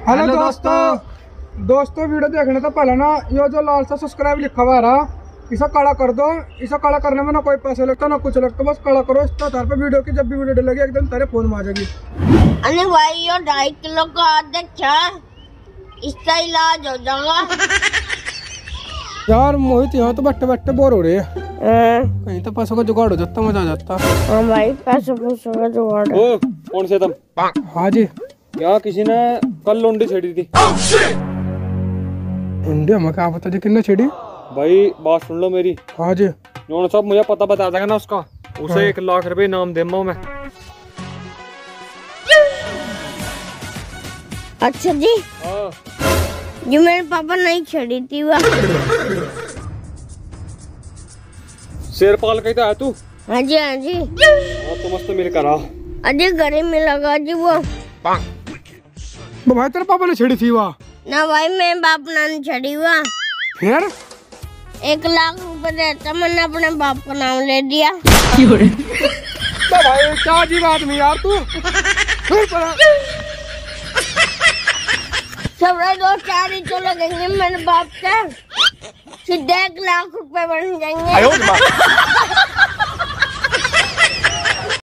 Hello दोस्तों video देखने तो पहले ना ये जो लाल सा सब्सक्राइब लिखा हुआ रहा इसे काला कर दो। इसे काला करने में ना कोई पैसा लगता ना कुछ लगता, बस काला करो। इस आधार पर वीडियो की जब भी वीडियो डलेगी एकदम तेरे फोन में आ जाएगी। अरे भाई ये 2.5 किलो का अध्यक्ष है, इसका इलाज हो जाएगा। यार मोहित यहाँ तो बैठे बैठे बोर हो रहे है, कहीं तो पैसों का जुगाड़ हो जाता, मजा आ जाता। हाँ भाई पैसों का जुगाड़। ओ कौन से तुम? हाँ जी। यार किसी ने कल लौंडी छेड़ी थी। लौंडी हमें क्या पता जी किन्ने छेड़ी? भाई बात सुन लो मेरी। हाँ जी। जो सब मुझे पता बता देगा ना उसका, उसे हाँ। 1 लाख रुपए इनाम दूंगा मैं। अच्छा जी। हाँ। जो मेरे पापा नहीं छेड़ी थी वह। शेरपाल कहता है तू? हाँ जी हाँ जी। तो मस्त मिल कर आ। अजय घर में लगा जी वो भाई तेरे पापा ने छेड़ी थी वाह? ना भाई मेरे बाप ने छेड़ी हुआ। फिर 1 लाख रुपए देता, मैंने अपने बाप का नाम ले दिया। तो भाई क्या अजीब आदमी यार तू। सब 2-4 ही तो लगेंगे मेरे बाप के, सीधे 1 लाख रुपए बन जाएंगे।